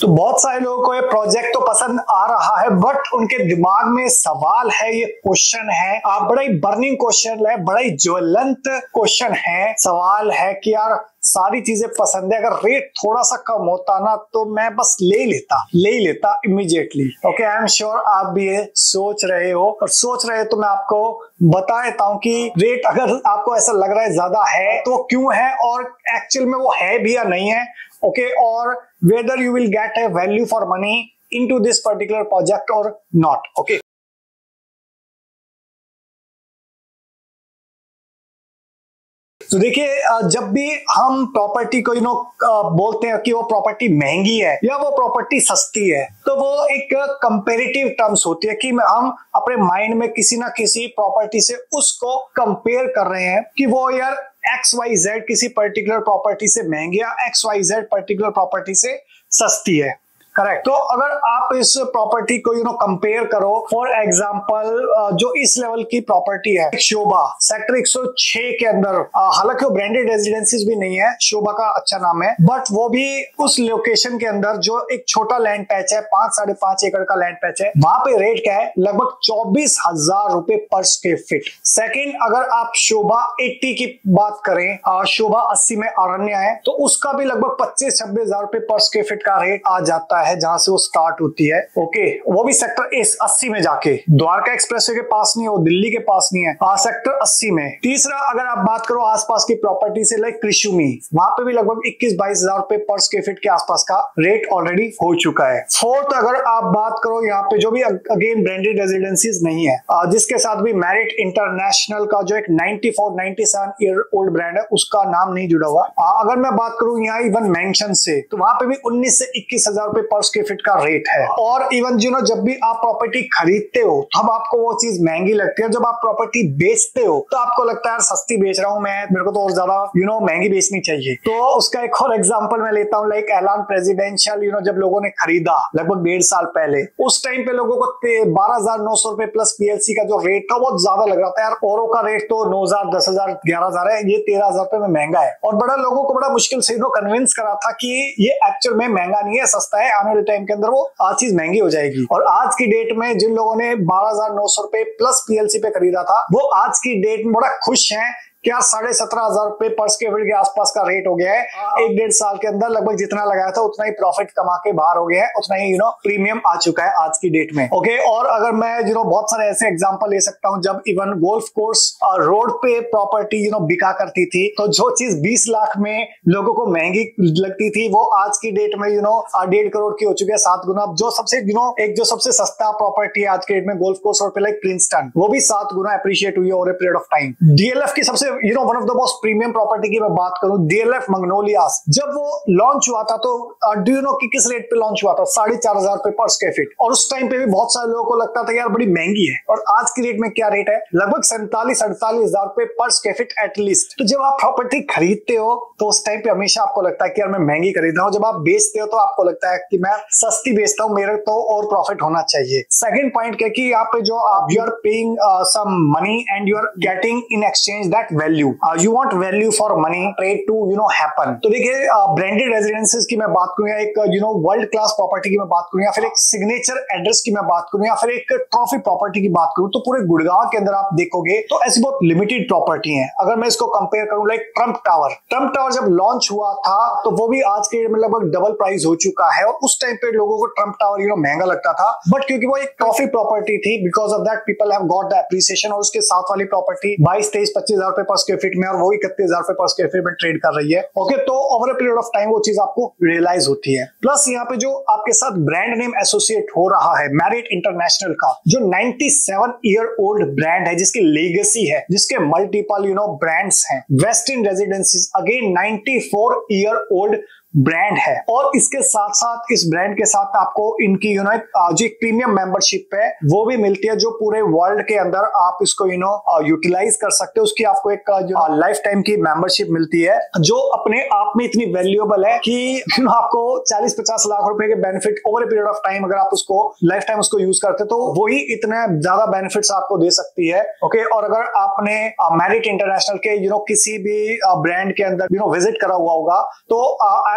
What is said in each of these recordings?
तो बहुत सारे लोगों को ये प्रोजेक्ट तो पसंद आ रहा है, बट उनके दिमाग में सवाल है, ये क्वेश्चन है, बड़ा ही बर्निंग क्वेश्चन है, बड़ा ही ज्वलंत क्वेश्चन है, सवाल है कि यार सारी चीजें पसंद है, अगर रेट थोड़ा सा कम होता ना तो मैं बस ले ही लेता immediately. Okay, I am sure आप भी ये सोच रहे हो, और सोच रहे हो तो मैं आपको बता देता हूं कि रेट अगर आपको ऐसा लग रहा है ज्यादा है तो क्यों है, और एक्चुअल में वो है भी या नहीं है। ओके, और whether you will get a value for money into this particular project or not. Okay. तो देखिए, जब भी हम प्रॉपर्टी को बोलते हैं कि वो प्रॉपर्टी महंगी है या वो प्रॉपर्टी सस्ती है, तो वो एक कंपेरेटिव टर्म्स होती है कि हम अपने माइंड में किसी ना किसी प्रॉपर्टी से उसको कंपेयर कर रहे हैं कि वो यार XYZ किसी पर्टिकुलर प्रॉपर्टी से महंगी या XYZ पर्टिकुलर प्रॉपर्टी से सस्ती है। करेक्ट। तो अगर आप इस प्रॉपर्टी को कंपेयर करो, फॉर एग्जांपल जो इस लेवल की प्रॉपर्टी है शोभा सेक्टर 106 के अंदर, हालांकि वो ब्रांडेड रेजिडेंसीज भी नहीं है, शोभा का अच्छा नाम है, बट वो भी उस लोकेशन के अंदर जो एक छोटा लैंड पैच है, 5-5.5 एकड़ का लैंड पैच है, वहां पे रेट क्या है, लगभग 24,000 रुपए पर स्क्वायर फीट। सेकेंड, अगर आप शोभा 80 की बात करें, शोभा 80 में अरण्य है, तो उसका भी लगभग 25-26 हजार रुपए पर स्क्वायर फीट का रेट आ जाता है जहां से वो स्टार्ट होती है। ओके, वो भी सेक्टर 80 में जाके, द्वारका एक्सप्रेसवे के पास नहीं है, वो दिल्ली के पास नहीं है, सेक्टर 80 में। तीसरा, अगर आप बात करो आसपास की प्रॉपर्टी से, लाइक कृषुमी, वहां पे भी लगभग 21-22 हजार रुपए पर स्क्वायर फीट के आसपास का रेट ऑलरेडी हो चुका है। फोर्थ, अगर आप बात करो यहाँ पे जो भी अगेन ब्रांडेड रेजिडेंसीज नहीं है, जिसके साथ भी मैरिट इंटरनेशनल का जो एक 94-97 ईयर ओल्ड ब्रांड है, उसका नाम नहीं जुड़ा हुआ। अगर मैं बात करूं यहाँ इवन मेंशन से, तो वहां पे भी 19 से 21 हजार रुपए पर स्क्वायर फीट का रेट है। और इवन जब भी आप प्रॉपर्टी खरीदते हो तब आपको वो चीज महंगी लगती है, जब आप प्रॉपर्टी बेचते हो तो आपको लगता है यार सस्ती बेच रहा हूं मैं, मेरे को तो और ज्यादा महंगी बेचनी चाहिए। तो उसका एक और एग्जांपल मैं लेता हूं, लाइक एलान प्रेसिडेंशियल, जब लोगों ने खरीदा लगभग 1.5 साल पहले, उस टाइम पे लोगों को 12,900 रुपए प्लस पीएलसी का जो रेट था बहुत ज्यादा लग रहा था यार, औरों का रेट तो 9,000, 10,000, 11,000 है, ये 13,000 रुपए में महंगा है। और बड़ा लोगों को बड़ा मुश्किल से कन्विंस करा था कि ये एक्चुअल में महंगा नहीं है, सस्ता है, आने वाले टाइम के अंदर वो आज चीज महंगी हो जाएगी। और आज की डेट में जिन लोगों ने 12,900 रुपए प्लस पीएलसी पे खरीदा था, वो आज की डेट में बड़ा खुश हैं क्या 17,500 रुपए पर स्क्वायर फीट के आसपास का रेट हो गया है। 1-1.5 साल के अंदर लगभग जितना लगाया था उतना ही प्रॉफिट कमा के बाहर हो गया है, उतना ही प्रीमियम आ चुका है आज की डेट में। ओके, और अगर मैं बहुत सारे ऐसे एग्जांपल ले सकता हूं, जब इवन गोल्फ कोर्स रोड पे प्रॉपर्टी बिका करती थी, तो जो चीज 20 लाख में लोगों को महंगी लगती थी, वो आज की डेट में 1.5 करोड़ की हो चुकी है, 7 गुना। जो सबसे एक जो सबसे सस्ता प्रॉपर्टी है आज के डेट में गोल्फ कोर्स रोड पे, लाइक प्रिंसटन, वो भी 7 गुना अप्रिशिएट हुई है over a period of time. DLF की सबसे one of the most premium property की मैं बात करूं, डीएलएफ मैग्नोलियास, जब वो लॉन्च हुआ था तो डू यू नो कि किस रेट पे लॉन्च हुआ था, 4,500 रुपए पर स्क्वायर फीट। और उस टाइम पे भी बहुत सारे लोगों को लगता था यार बड़ी महंगी है, और आज की रेट में क्या रेट है, लगभग 47-48 हजार रुपए पर स्क्वायर फीट एटलीस्ट। तो जब आप प्रॉपर्टी खरीदते हो तो उस टाइम पे हमेशा आपको लगता है कि यार मैं महंगी खरीद रहा हूं, जब आप बेचते हो तो आपको लगता है कि मैं सस्ती बेचता हूं, मेरे तो और प्रॉफिट होना चाहिए। सेकंड पॉइंट क्या कि यहाँ पे जो आप you are paying some money and you are getting in exchange that value, you want value for money trade to happen। तो देखिए, ब्रांडेड रेजिडेंसेस की मैं बात करूं, या एक वर्ल्ड क्लास प्रॉपर्टी की मैं बात करूं, या फिर एक सिग्नेचर एड्रेस की मैं बात करूं, या फिर एक ट्रॉफी प्रॉपर्टी की बात करूं, तो पूरे गुड़गांव के अंदर आप देखोगे तो ऐसी बहुत लिमिटेड प्रॉपर्टी है। अगर मैं इसको कंपेयर करूं, लाइक ट्रंप टावर जब लॉन्च हुआ था तो वो भी आज के में लगभग डबल प्राइस हो चुका है, और उस टाइम पे लोगों को ट्रंप टावर महंगा लगता था, बट क्योंकि वो एक ट्रॉफी प्रॉपर्टी थी, because of that people have got the appreciation. और उसके साथ वाली प्रॉपर्टी 22-23-25 हजार रुपए पर स्क्वायर फीट में, और वो 31,000 रुपए पर स्क्वायर फीट में ट्रेड कर रही है। ओके, तो over a period of time वो चीज आपको रियलाइज होती है। प्लस यहाँ पे जो आपके साथ ब्रांड नेम एसोसिएट हो रहा है मैरिट इंटरनेशनल का, जो 97 ईयर ओल्ड ब्रांड है, जिसकी लेगेसी है, जिसके मल्टीपल ब्रांड्स हैं। Western residencies again 94 year old brand है, और इसके साथ साथ इस ब्रांड के साथ आपको इनकी जो एक प्रीमियम मेंबरशिप है वो भी मिलती है, जो पूरे वर्ल्ड के अंदर आप इसको यूटिलाइज कर सकते हो। उसकी आपको एक लाइफ टाइम की मेंबरशिप मिलती है, जो अपने आप में इतनी वैल्यूएबल है कि आपको 40-50 लाख रुपए के benefit over a period of time, अगर आप उसको लाइफ टाइम उसको यूज करते तो वही इतने ज्यादा बेनिफिट्स आपको दे सकती है। ओके, और अगर आपने मैरिट इंटरनेशनल के किसी भी ब्रांड के अंदर विजिट करा हुआ होगा, तो आई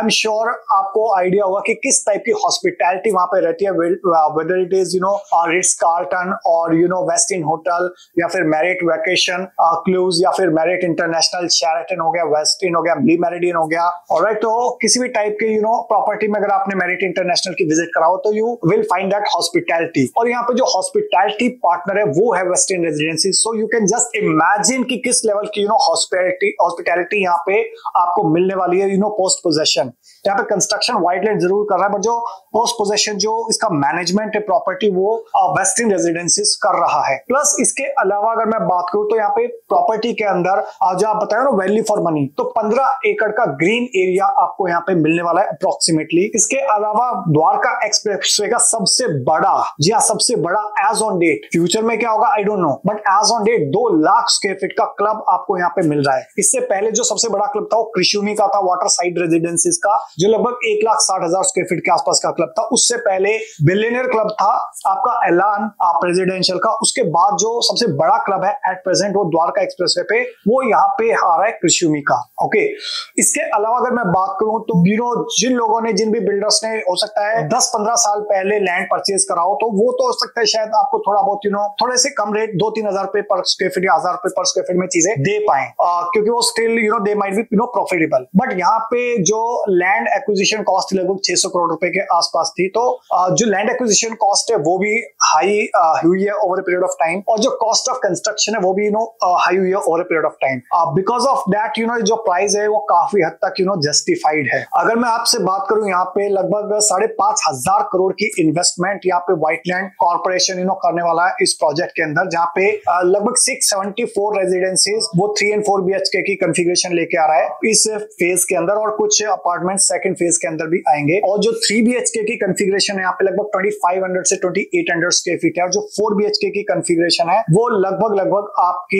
एम श्योर आपको आइडिया होगा कि किस टाइप की हॉस्पिटैलिटी वहां पे रहती है, whether it is Ritz Carlton और वेस्टिन होटल या फिर मैरिट वेकेशन क्रूज या फिर मैरिट इंटरनेशनल, शेराटन हो गया, वेस्टिन हो गया, ब्ली मेरिडियन हो गया। ऑलराइट, तो किसी भी टाइप के प्रॉपर्टी में अगर आपने मैरिट इंटरनेशनल की विजिट कराओ तो you will find that hospitality. और यहाँ पे जो हॉस्पिटैलिटी पार्टनर है वो है Westin residency. So you can just imagine कि किस लेवल की हॉस्पिटैलिटी यहाँ पे आपको मिलने वाली है पोस्ट पोजेशन। यहाँ पे कंस्ट्रक्शन वाइडलैंड जरूर कर रहा है, बट जो पोस्ट पोजेशन जो इसका मैनेजमेंट है प्रॉपर्टी वो वेस्टिन रेजिडेंसीज कर रहा है। प्लस इसके अलावा अगर मैं बात करूं तो यहाँ पे प्रॉपर्टी के अंदर जो आप बताए ना वैल्यू फॉर मनी, तो 15 एकड़ का ग्रीन एरिया आपको यहाँ पे मिलने वाला है अप्रोक्सीमेटली। इसके अलावा द्वारका एक्सप्रेसवे का सबसे बड़ा, जी हाँ सबसे बड़ा एज ऑन डेट, फ्यूचर में क्या होगा I don't know, but as on date 2 lakh square feet का क्लब आपको यहाँ पे मिल रहा है। इससे पहले जो सबसे बड़ा क्लब था वो कृषुमी का था, वाटर साइड रेजिडेंसीज का, जो लगभग 1,60,000 स्क्वायर फीट के आसपास का क्लब था। उससे पहले बिलियनियर क्लब था आपका एलान रेजिडेंशियल का। उसके बाद जो सबसे बड़ा क्लब है एट प्रेजेंट वो द्वारका एक्सप्रेसवे पे, वो यहाँ पे आ रहा है कृषुमी का। ओके, इसके अलावा अगर मैं बात करूं तो जिन लोगों ने, जिन भी बिल्डर्स ने हो सकता है 10-15 साल पहले लैंड परचेज करा हो, तो वो तो हो सकता है शायद आपको थोड़ा बहुत थोड़े से कम रेट 2-3 हजार रुपए पर स्क्वायर फीट या 1000 रुपए पर स्क्वायर फीट में चीजें दे पाए, क्योंकि वो still they might be profitable. But यहाँ पे जो लैंड एक्विजिशन कॉस्ट लगभग 600 करोड़ रुपए के आसपास थी, तो जो लैंड एक्विजिशन कॉस्ट है वो भी हाई हुई है ओवर पीरियड ऑफ टाइम, और जो कॉस्ट ऑफ कंस्ट्रक्शन है वो भी हाई हुई है over period of time. Because of that जो प्राइस है वो काफी हद तक जस्टिफाइड है। अगर मैं आपसे बात करूं यहाँ पे लगभग 5,500 करोड़ की इन्वेस्टमेंट यहाँ पे व्हाइटलैंड कॉर्पोरेशन करने वाला है इस प्रोजेक्ट के अंदर, जहाँ पे लगभग 674 रेजिडेंसीज वो 3 और 4 BHK की कॉन्फ़िगरेशन लेके आ रहा है इस फेज के अंदर, और कुछ अपार्टमेंट सेकंड फेज के अंदर भी आएंगे। और जो 3 BHK की कॉन्फ़िगरेशन है यहाँ पे लगभग 2500 से 2800 स्क्वायर फीट है, और जो 4 BHK की कॉन्फ़िगरेशन है वो लगभग आपकी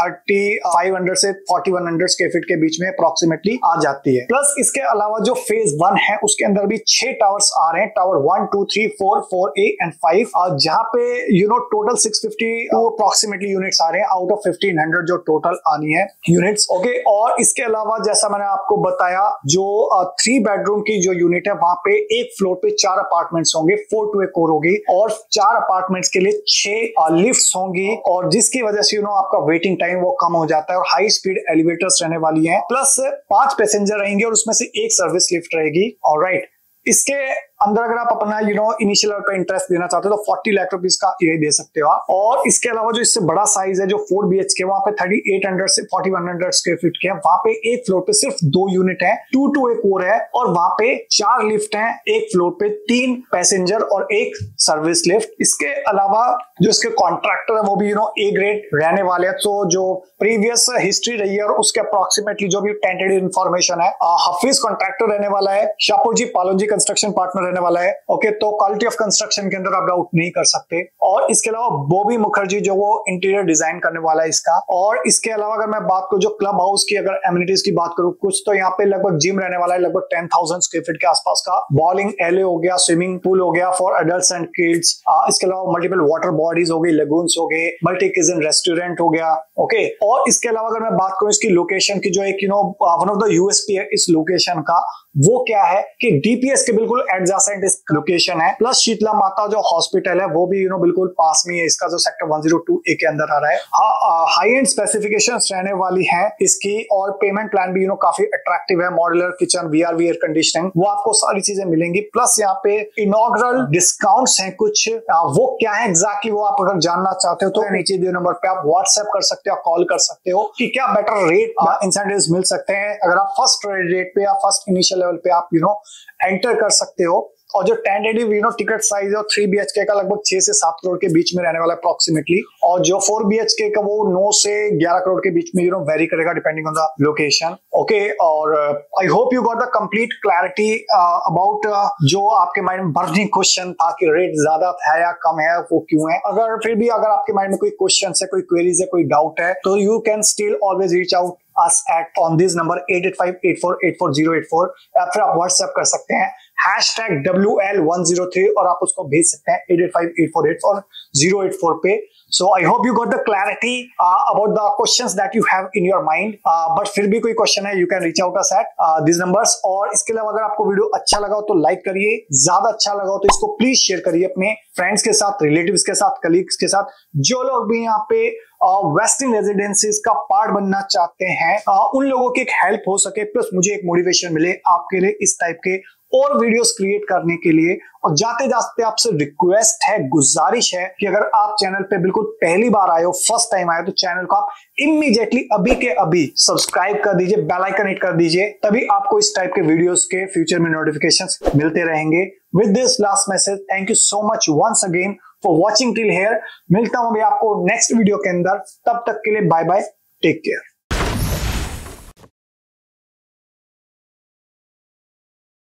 3500 से 4100 स्क्वायर फीट के बीच में अप्रोक्सीमेटली आ जाती है। प्लस इसके अलावा जो फेज 1 है उसके अंदर भी 6 टावर्स आ रहे हैं, टावर 1, 2, 3, 4, 4A एंड 5, जहां पे टोटल 650 अप्रोक्सीमेटली यूनिट्स आ रहे हैं आउट ऑफ 1500 जो टोटल आनी है यूनिट्स। ओके, और इसके अलावा जैसा मैंने आपको बताया जो 3 बेडरूम की जो यूनिट है वहां पे एक फ्लोर पे 4 अपार्टमेंट्स होंगे, 4 to a core होगी, और 4 अपार्टमेंट्स के लिए 6 लिफ्ट्स होंगी, और जिसकी वजह से आपका वेटिंग टाइम वो कम हो जाता है, और हाई स्पीड एलिवेटर्स रहने वाली हैं, प्लस 5 पैसेंजर रहेंगे और उसमें से 1 सर्विस लिफ्ट रहेगी। ऑलराइट, इसके अंदर अगर आप अपना इनिशियल लेवल पे इंटरेस्ट देना चाहते हो तो 40 लाख रुपीस का ये दे सकते हो आप। और इसके अलावा जो इससे बड़ा साइज है जो 4 BHK वहां पे 3800 से 4100 स्क्वायर फीट के, वहां पे एक फ्लोर पे सिर्फ 2 यूनिट है, 2 to a core है, और वहां पे 4 लिफ्ट हैं, एक फ्लोर पे 3 पैसेंजर और 1 सर्विस लिफ्ट। इसके अलावा जो इसके कॉन्ट्रैक्टर है वो भी ए ग्रेड रहने वाले हैं। तो जो प्रीवियस हिस्ट्री रही है और उसके अप्रोक्सीमेटली जो भी टेंटेटिव इंफॉर्मेशन है, हफीज कॉन्ट्रैक्टर रहने वाला है, Shapoorji Pallonji construction partner रहने वाला है। ओके, तो क्वालिटी ऑफ कंस्ट्रक्शन के अंदर आप डाउट नहीं कर सकते। और इसके अलावा बॉबी मुखर्जी जो वो इंटीरियर डिजाइन करने वाला है इसका। और इसके अलावा अगर मैं बात करूं जो क्लब हाउस की अगर एमिनिटीज की बात करूं कुछ, तो यहाँ पे लगभग जिम रहने वाला है लगभग 10,000 स्क्वायर फीट के आसपास का, बॉलिंग एले हो गया, स्विमिंग पूल हो गया फॉर एडल्ट्स एंड किड्स, इसके अलावा मल्टीपल वाटर बॉडीज हो गई, लेगून्स हो गए, मल्टी किचन रेस्टोरेंट हो गया। ओके, और इसके अलावा अगर मैं बात करूं इसकी लोकेशन की, जो एक वन ऑफ द यूएसपी है इस लोकेशन का, वो क्या है कि डीपीएस के बिल्कुल एडजेसेंट इस लोकेशन है, प्लस शीतला माता जो हॉस्पिटल है वो भी बिल्कुल पास में है इसका, जो सेक्टर 102A के अंदर आ रहा है। हाई एंड स्पेसिफिकेशंस रहने वाली हैं इसकी, और पेमेंट प्लान भी काफी अट्रैक्टिव है, modular kitchen, VRV air conditioning, वो आपको सारी चीजें मिलेंगी। प्लस यहाँ पे इनॉग्रल डिस्काउंट्स हैं कुछ, वो क्या है एग्जैक्टली वो आप अगर जानना चाहते हो तो नीचे दिए नंबर पे आप व्हाट्सएप कर सकते हो, कॉल कर सकते हो कि क्या बेटर रेट इंसेंटिव्स मिल सकते हैं अगर आप फर्स्ट रेट पे या फर्स्ट इनिशियल लेवल पे आप एंटर कर सकते हो। और जो टेंटेटिव टिकट साइज है 3 BHK का लगभग 6 से 7 करोड़ के बीच में रहने वाला है अप्रोक्सीमेटली, और जो 4 BHK का वो 9 से 11 करोड़ के बीच में वेरी करेगा depending on the location. Okay, और I hope you got the complete clarity about जो आपके माइंड में बर्निंग क्वेश्चन था कि रेट ज्यादा है या कम है, वो क्यों है। अगर फिर भी अगर आपके माइंड में कोई क्वेश्चन है, कोई क्वेरीज है, कोई डाउट है, तो you can still always reach out us at on this number 8858484084 या फिर आप व्हाट्सएप कर सकते हैं #WL103 और आप उसको भेज सकते हैं 8858484084 पे. So I hope you got the clarity about the questions that you have in your mind. But फिर भी कोई क्वेश्चन है you can reach out us at these numbers. और इसके अलावा अगर आपको वीडियो अच्छा लगा हो तो लाइक करिए, ज्यादा अच्छा लगा हो तो इसको प्लीज शेयर करिए अपने फ्रेंड्स के साथ, रिलेटिव्स के साथ, कलीग्स के साथ, जो लोग भी यहाँ पे वेस्टर्न रेजिडेंसीज का पार्ट बनना चाहते हैं, उन लोगों की एक हेल्प हो सके, प्लस मुझे एक मोटिवेशन मिले आपके लिए इस टाइप के और वीडियोस क्रिएट करने के लिए. और जाते जाते आपसे रिक्वेस्ट है, गुजारिश है कि अगर आप चैनल पे बिल्कुल पहली बार आए हो, फर्स्ट टाइम आए हो, तो चैनल को आप इमीडिएटली अभी के अभी सब्सक्राइब कर दीजिए, बेल आइकन हिट कर दीजिए, तभी आपको इस टाइप के वीडियोस के फ्यूचर में नोटिफिकेशंस मिलते रहेंगे. With this last message, thank you so much once again for watching till here. मिलता हूं अभी आपको नेक्स्ट वीडियो के अंदर, तब तक के लिए बाय बाय, टेक केयर.